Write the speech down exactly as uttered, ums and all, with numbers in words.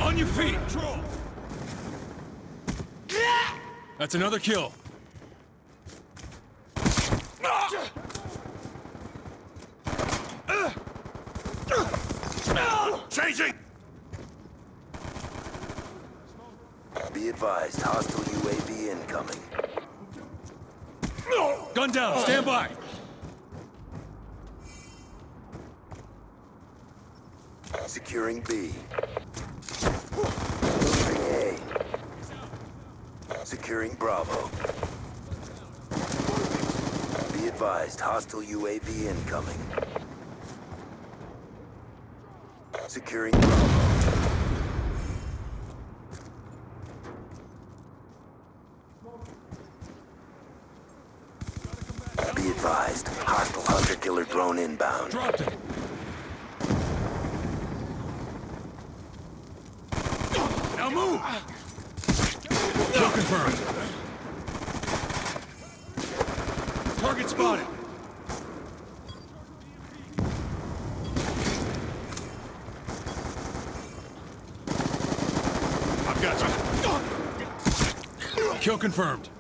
On your feet! That's another kill. Changing! Be advised, hostile U A V incoming. Gun down, stand by! Securing B. Moving A. Securing Bravo. Be advised, hostile U A V incoming. Securing Bravo. Be advised, hostile hunter-killer drone inbound. Dropped it! Now move! Kill confirmed. Target spotted. I've got you. Kill confirmed.